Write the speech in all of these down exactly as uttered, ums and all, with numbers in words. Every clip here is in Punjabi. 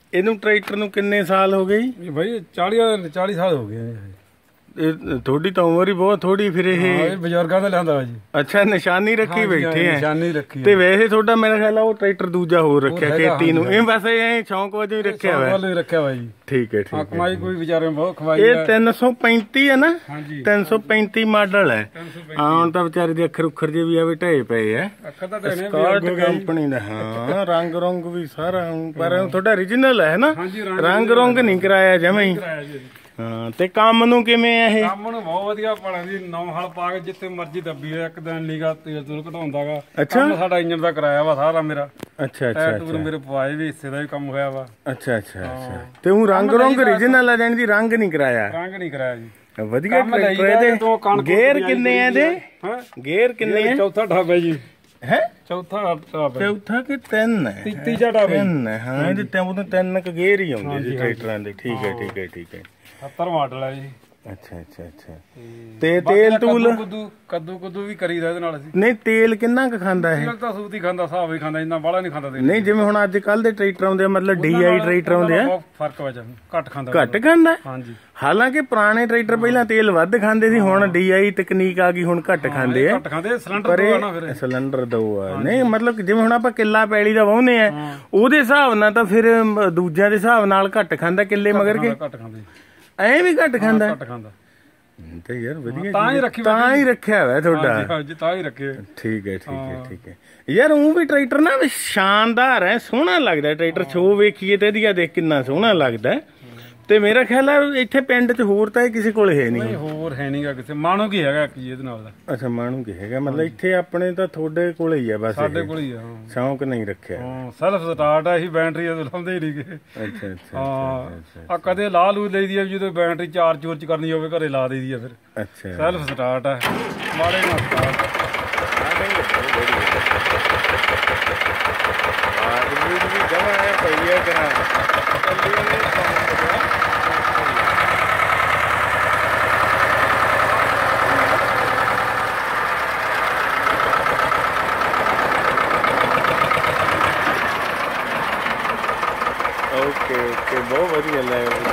ਇਹਨੂੰ ਟਰੈਕਟਰ ਨੂੰ ਕਿੰਨੇ ਸਾਲ ਹੋ ਗਏ ਜੀ? ਭਾਈ ਚਾਲੀ ਚਾਲੀ ਸਾਲ ਹੋ ਗਏ। ਇਹ ਤੁਹਾਡੀ ਤਾਂ ਉਮਰ ਹੀ ਬਹੁਤ ਥੋੜੀ ਫਿਰ ਇਹ ਬਜ਼ੁਰਗਾਂ ਦਾ ਲਿਆਂਦਾ ਜੀ। ਅੱਛਾ ਨਿਸ਼ਾਨੀ ਰੱਖੀ ਬੈਠੇ ਆ। ਨਿਸ਼ਾਨੀ ਰੱਖੀ ਤੇ ਵੈਸੇ ਤੁਹਾਡਾ ਮੇਰਾ ਖਿਆਲ ਆ ਉਹ ਟਰੈਕਟਰ ਦੂਜਾ ਹੋਰ ਰੱਖਿਆ ਖੇਤੀ ਨੂੰ, ਇਹ ਬਸ ਇਹ ਸ਼ੌਂਕ ਵਜੋਂ ਹੀ ਰੱਖਿਆ ਹੋਇਆ। ਸ਼ੌਂਕ ਰੱਖਿਆ ਹੋਇਆ ਜੀ। ਠੀਕ ਹੈ ਠੀਕ ਹੈ। ਕਮਾਈ ਕੋਈ ਵਿਚਾਰੇ ਬਹੁਤ ਖਵਾਈ। ਇਹ ਤਿੰਨ ਸੌ ਪੈਂਤੀ ਹੈ ਨਾ? ਹਾਂਜੀ ਤਿੰਨ ਸੌ ਪੈਂਤੀ ਮਾਡਲ ਹੈ। ਹਾਂ ਤਾਂ ਵਿਚਾਰੇ ਦੇ ਅੱਖਰ ਉੱਖਰ ਜੇ ਵੀ ਆਵੇ ਢਏ ਪਏ ਆ। ਅੱਖਰ ਤਾਂ ਢੇ ਨੇ ਕੰਪਨੀ ਦਾ। ਹਾਂ ਰੰਗ ਰੰਗ ਵੀ ਸਾਰਾ ਪਰ ਤੁਹਾਡਾ ਓਰੀਜਨਲ ਹੈ ਨਾ? ਰੰਗ ਰੰਗ ਨਹੀਂ ਕਰਾਇਆ ਜਮਾਂ ਹੀ। ਹਾਂ ਤੇ ਕੰਮ ਨੂੰ ਕਿਵੇਂ ਆ ਇਹ? ਕੰਮ ਨੂੰ ਬਹੁਤ ਵਧੀਆ ਪੜਾ ਦੀ ਨੌ ਹਲ ਪਾ ਕੇ ਜਿੱਥੇ ਮਰਜ਼ੀ ਦੱਬੀ ਹੈ। ਇੱਕ ਦਿਨ ਲੀਗਾ ਤੇਲ ਤੂਲ ਘਟਾਉਂਦਾਗਾ। ਅੱਛਾ ਸਾਡਾ ਇੰਜਨ ਦਾ ਕਰਾਇਆ ਵਾ ਸਾਰਾ ਮੇਰਾ। ਅੱਛਾ ਅੱਛਾ ਅੱਛਾ ਮੇਰੇ ਪਵਾਏ ਵੀ ਹਿੱਸੇ ਦਾ ਵੀ ਕੰਮ ਹੋਇਆ ਵਾ। ਅੱਛਾ ਅੱਛਾ ਅੱਛਾ ਤੇ ਉਹ ਰੰਗ ਰੰਗ ਓਰੀਜਨਲ ਆ ਜਾਣੀ ਦੀ, ਰੰਗ ਨਹੀਂ ਕਰਾਇਆ? ਰੰਗ ਨਹੀਂ ਕਰਾਇਆ ਜੀ। ਵਧੀਆ ਟਰੈਕਟਰ ਇਹਦੇ। ਗੇਅਰ ਕਿੰਨੇ ਆ ਇਹਦੇ? ਗੇਅਰ ਕਿੰਨੇ ਆ? ਚੌਥਾ ਢਾਬਾ ਜੀ। ਹੈ ਚੌਥਾ ਢਾਬਾ। ਚੌਥਾ ਕਿ ਤਿੰਨ ਹੈ? ਤੀਜਾ ਢਾਬਾ ਤਿੰਨ ਹੈ। ਹਾਂ ਇਹਦੇ ਤਾਂ ਤਿੰਨ ਕ ਗੇਅਰ ਹੀ ਆਉਂਦੇ ਜੀ ਟਰੈਕਟਰਾਂ ਦੇ। ਠੀਕ ਹੈ ਠੀਕ ਹੈ ਠੀਕ ਹੈ। ਸੱਤਰ ਮਾਡਲ ਹੈ ਜੀ। ਅੱਛਾ ਅੱਛਾ ਅੱਛਾ ਤੇ ਤੇਲ ਤੂਲ ਕੱਦੂ ਕੱਦੂ ਕੱਦੂ ਵੀ ਕਰੀਦਾ ਇਹਦੇ ਨਾਲ ਅਸੀਂ। ਨਹੀਂ ਤੇਲ ਕਿੰਨਾ ਕੁ ਖਾਂਦਾ ਇਹ? ਤੇਲ ਤਾਂ ਸੂਤੀ ਖਾਂਦਾ, ਹਿਸਾਬ ਹੀ ਖਾਂਦਾ, ਇੰਨਾ ਬਾਹਲਾ ਨਹੀਂ ਖਾਂਦਾ ਤੇਲ। ਨਹੀਂ ਜਿਵੇਂ ਹੁਣ ਅੱਜ ਕੱਲ ਦੇ ਟਰੈਕਟਰ ਆਉਂਦੇ ਆ ਮਤਲਬ ਡੀ ਆਈ ਟਰੈਕਟਰ ਆਉਂਦੇ ਆ, ਬਹੁਤ ਫਰਕ ਵਾ ਜਾਂਦਾ, ਘੱਟ ਖਾਂਦਾ। ਘੱਟ ਖਾਂਦਾ? ਹਾਂਜੀ। ਹਾਲਾਂਕਿ ਪੁਰਾਣੇ ਟਰੈਕਟਰ ਪਹਿਲਾਂ ਤੇਲ ਵੱਧ ਖਾਂਦੇ ਸੀ, ਹੁਣ ਡੀ ਆਈ ਤਕਨੀਕ ਆ ਗਈ, ਹੁਣ ਘੱਟ ਖਾਂਦੇ ਆ। ਘੱਟ ਖਾਂਦੇ ਸਿਲੰਡਰ ਦੋ ਆ ਨਾ ਫਿਰ। ਸਿਲੰਡਰ ਦੋ ਆ। ਨਹੀਂ ਮਤਲਬ ਜਿਵੇਂ ਹੁਣ ਆਪਾਂ ਕਿੱਲਾ ਪੈਲੀ ਦਾ ਵਾਹੁੰਦੇ ਆ ਉਹਦੇ ਹਿਸਾਬ ਨਾਲ ਤਾਂ ਫਿਰ ਦੂਜਿਆਂ ਦੇ ਹਿਸਾਬ ਨਾਲ ਘੱਟ ਖਾਂਦਾ ਕਿੱਲੇ ਮਗਰ ਕੇ। ਘੱਟ ਖਾਂਦੇ ਐ ਵੀ ਘੱਟ ਖਾਂਦਾ? ਘੱਟ ਖਾਂਦਾ ਤੇ ਯਾਰ ਵਧੀਆ ਤਾਂ ਹੀ ਰੱਖੀ ਤਾਂ ਹੀ ਰੱਖਿਆ ਹੋਇਆ ਤੁਹਾਡਾ। ਹਾਂਜੀ ਤਾਂ ਹੀ ਰੱਖੇ। ਠੀਕ ਹੈ ਠੀਕ ਹੈ ਠੀਕ ਹੈ। ਯਾਰ ਉਹ ਵੀ ਟਰੈਕਟਰ ਨਾ ਸ਼ਾਨਦਾਰ ਹੈ, ਸੋਹਣਾ ਲੱਗਦਾ ਟਰੈਕਟਰ। ਸ਼ੋ ਵੇਖੀਏ ਤੇ ਇਹਦੀਆਂ ਦੇਖ ਕਿੰਨਾ ਸੋਹਣਾ ਲੱਗਦਾ। ਤੇ ਮੇਰਾ ਖਿਆਲ ਹੈ ਇੱਥੇ ਪਿੰਡ ਚ ਹੋਰ ਤਾਂ ਇਹ ਕਿਸੇ ਕੋਲ ਹੈ ਨਹੀਂ। ਹੋਰ ਹੈ ਨਹੀਂਗਾ ਕਿਸੇ। ਮਾਣੂ ਕੀ ਹੈਗਾ ਕੀ ਇਹਦੇ ਨਾਲ ਦਾ? ਅੱਛਾ ਮਾਣੂ ਕੀ ਹੈਗਾ, ਮਤਲਬ ਇੱਥੇ ਆਪਣੇ ਤਾਂ ਤੁਹਾਡੇ ਕੋਲ ਹੀ ਆ ਬਸ। ਸਾਡੇ ਕੋਲ ਹੀ ਆ। ਸ਼ੌਂਕ ਨਹੀਂ ਰੱਖਿਆ। ਹਾਂ ਸੈਲਫ ਸਟਾਰਟ ਆ। ਅਸੀਂ ਬੈਟਰੀ ਲਾਉਂਦੇ ਹੀ ਨਹੀਂਗੇ। ਅੱਛਾ ਅੱਛਾ ਹਾਂ ਆ ਕਦੇ ਲਾ ਲੂ ਲਈਦੀ ਆ ਜਦੋਂ ਬੈਟਰੀ ਚਾਰਜ ਚੋਰਜ ਕਰਨੀ ਹੋਵੇ ਘਰੇ ਲਾ ਦੇਈਦੀ ਆ ਫਿਰ। ਅੱਛਾ ਸੈਲਫ ਸਟਾਰਟ ਆ। ਮਾੜੇ ਨਾਲ ਸਟਾਰਟ ਜਮਾ ਹੈ ਪਈਆ ਕਰਾ। ਓਕੇ ਓਕੇ ਬਹੁਤ ਵਧੀਆ ਲੱਗਦਾ।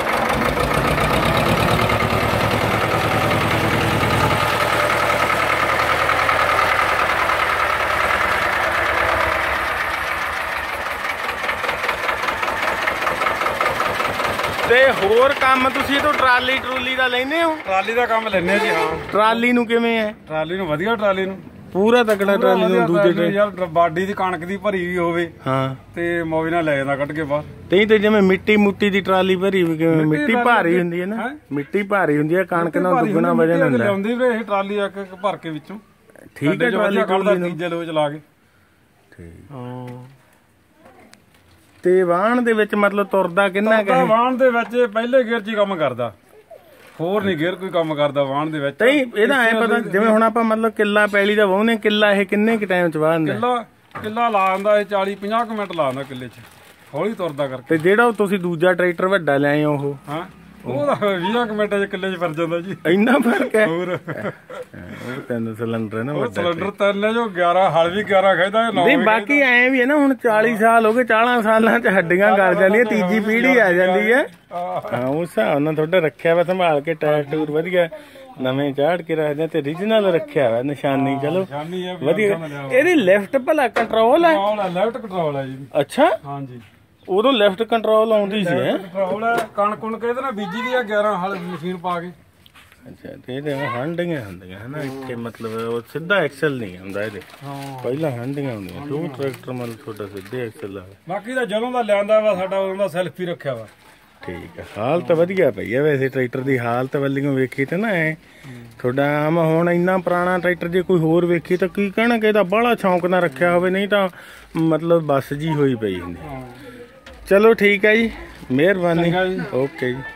ਤੇ ਹੋਰ ਕੰਮ ਤੁਸੀਂ ਤੋਂ ਟਰਾਲੀ ਟਰੂਲੀ ਦਾ ਲੈਨੇ ਹੋ? ਟਰਾਲੀ ਦਾ ਕੰਮ ਲੈਨੇ ਜੀ। ਹਾਂ ਟਰਾਲੀ ਨੂੰ ਕਿਵੇਂ ਹੈ? ਟਰਾਲੀ ਨੂੰ ਵਧੀਆ। ਟਰਾਲੀ ਨੂੰ ਪੂਰਾ ਤਕੜਾ ਟਰਾਲੀ ਨੂੰ ਦੂਜੇ ਯਾਰ ਬਾਡੀ ਦੀ ਕਣਕ ਦੀ ਭਰੀ ਵੀ ਹੋਵੇ। ਹਾਂ ਤੇ ਮੌਜ ਨਾਲ ਲੈ ਜਾਂਦਾ ਕੱਢ ਕੇ ਬਾਹਰ। ਤੇ ਤੇ ਜਿਵੇਂ ਮਿੱਟੀ ਮੁੱਟੀ ਦੀ ਟਰਾਲੀ ਭਰੀ ਵੀ ਕਿਵੇਂ? ਮਿੱਟੀ ਭਾਰੀ ਹੁੰਦੀ ਹੈ ਨਾ? ਮਿੱਟੀ ਭਾਰੀ ਹੁੰਦੀ ਹੈ, ਕਣਕ ਨਾਲ ਦੁੱਗਣਾ ਵਜਨ ਹੁੰਦਾ। ਲਿਆਉਂਦੀ ਵੀ ਇਹ ਟਰਾਲੀ ਆ ਕੇ ਭਰ ਕੇ ਵਿੱਚੋਂ। ਠੀਕ ਹੈ ਟਰਾਲੀ ਕੱਢਦਾ ਤੀਜੇ ਲੋਚ ਲਾ ਕੇ। ਠੀਕ ਹਾਂ ਤੇ ਵਾਹਣ ਦੇ ਵਿੱਚ ਮਤਲਬ ਤੁਰਦਾ ਕਿੰਨਾ ਕੁ? ਵਾਹਣ ਦੇ ਵਿੱਚ ਪਹਿਲੇ ਗੇਅਰ 'ਚ ਹੀ ਕੰਮ ਕਰਦਾ, ਹੋਰ ਨਹੀਂ ਗੇਅਰ ਕੋਈ ਕੰਮ ਕਰਦਾ ਵਾਹਣ ਦੇ ਵਿੱਚ। ਨਹੀਂ ਇਹਦਾ ਐ ਪਤਾ ਜਿਵੇਂ ਹੁਣ ਆਪਾਂ ਮਤਲਬ ਕਿੱਲਾ ਪੈਲੀ ਦਾ ਵਾਹੁੰਦੇ, ਕਿੱਲਾ ਇਹ ਕਿੰਨੇ ਕੁ ਟਾਈਮ ਚ ਵਾਹ ਦਿੰਦਾ? ਕਿੱਲਾ ਕਿੱਲਾ ਲਾ ਦਿੰਦਾ ਇਹ ਚਾਲੀ ਪੰਜਾਹ ਕੁ ਮਿੰਟ ਲਾ ਦਿੰਦਾ ਕਿੱਲੇ 'ਚ, ਹੌਲੀ ਤੁਰਦਾ ਕਰਕੇ। ਤੇ ਜਿਹੜਾ ਤੁਸੀਂ ਦੂਜਾ ਟਰੈਕਟਰ ਵੱਡਾ ਲਿਆਏ ਉਹ? ਹਾਂ ਉਹ ਤਾਂ ਵੀਹ ਕੁ ਮਿੰਟਾਂ 'ਚ ਕਿੱਲੇ 'ਚ ਫਿਰ ਜਾਂਦਾ ਜੀ। ਇੰਨਾ ਫਰਕ ਹੈ? ਹੋਰ ਉਹ ਤਿੰਨ ਸਿਲੰਡਰ ਹੈ ਨਾ ਵੱਡਾ। ਸਿਲੰਡਰ ਤਿੰਨ ਜੋ ਗਿਆਰਾਂ ਹਲ ਵੀ ਗਿਆਰਾਂ ਖਿੱਚਦਾ। ਨਹੀਂ ਬਾਕੀ ਐ ਵੀ ਹੈ ਨਾ ਹੁਣ ਚਾਲੀ ਸਾਲ ਹੋ ਗਏ, ਚਾਲੀ ਸਾਲਾਂ ਚ ਹੱਡੀਆਂ ਗਲ ਜਾਂਦੀਆਂ, ਤੀਜੀ ਪੀੜ੍ਹੀ ਆ ਜਾਂਦੀ ਹੈ। ਹਾਂ ਉਸ ਹਿਸਾਬ ਨਾਲ ਤੁਹਾਡਾ ਰੱਖਿਆ ਵਾ ਸੰਭਾਲ ਕੇ, ਟਾਇਰ ਟੂਰ ਵਧੀਆ ਨਵੇਂ ਚਾੜ ਕੇ ਰੱਖਦੇ ਤੇ ਰੀਜਨਲ ਰੱਖਿਆ ਵਾ ਨਿਸ਼ਾਨੀ। ਚਲੋ ਵਧੀਆ। ਇਹਦੀ ਲੈਫਟ ਭਲਾ ਕੰਟਰੋਲ ਹੈ? ਲੈਫਟ ਕੰਟਰੋਲ ਹੈ ਜੀ। ਅੱਛਾ ਹਾਂਜੀ ਉਦੋਂ ਲੈਫਟ ਕੰਟਰੋਲ ਆਉਂਦੀ ਸੀ? ਕੰਟਰੋਲ ਹੈ। ਕਣਕ ਕੁਣਕ ਇਹਦੇ ਨਾਲ ਬੀਜੀ ਦੀ ਆ ਗਿਆਰਾਂ ਹਲ ਮਸ਼ੀਨ ਪਾ ਕੇ। ਅੱਛਾ ਤੇ ਇਹਦੇ ਹੰਡੀਆਂ ਹੁੰਦੀਆਂ ਹਨਾ ਇੱਥੇ, ਮਤਲਬ ਉਹ ਸਿੱਧਾ ਐਕਸਲ ਨਹੀਂ ਹੁੰਦਾ ਇਹਦੇ। ਪਹਿਲਾਂ ਹੰਡੀਆਂ ਹੁੰਦੀਆਂ। ਦੋ ਟਰੈਕਟਰ ਮਤਲਬ ਤੁਹਾਡਾ ਸਿੱਧੇ ਐਕਸਲ ਆ। ਬਾਕੀ ਦਾ ਜਦੋਂ ਦਾ ਲਿਆਂਦਾ ਵਾ ਸਾਡਾ ਉਦੋਂ ਦਾ ਸੈਲਫ ਹੀ ਰੱਖਿਆ ਵਾ। ਠੀਕ ਹੈ। ਹਾਲਤ ਵਧੀਆ ਪਈ ਆ ਵੈਸੇ ਟਰੈਕਟਰ ਦੀ। ਹਾਲਤ ਵੱਲੋਂ ਵੇਖੀ ਤੇ ਨਾ ਐ ਤੁਹਾਡਾ ਆਮ ਹੁਣ ਇੰਨਾ ਪੁਰਾਣਾ ਟਰੈਕਟਰ ਜੇ ਕੋਈ ਹੋਰ ਵੇਖੀ ਤਾਂ ਕੀ ਕਹਿਣਾ ਕਿ ਇਹਦਾ ਬਾਹਲਾ ਸ਼ੌਂਕ ਨਾਲ ਰੱਖਿਆ ਹੋਵੇ, ਨਹੀਂ ਤਾਂ ਮਤਲਬ ਬੱਸ ਜੀ ਹੋਈ ਪਈ ਹੁੰਦੀ। ਚਲੋ ਠੀਕ ਹੈ ਜੀ, ਮਿਹਰਬਾਨੀ। ਓਕੇ ਜੀ।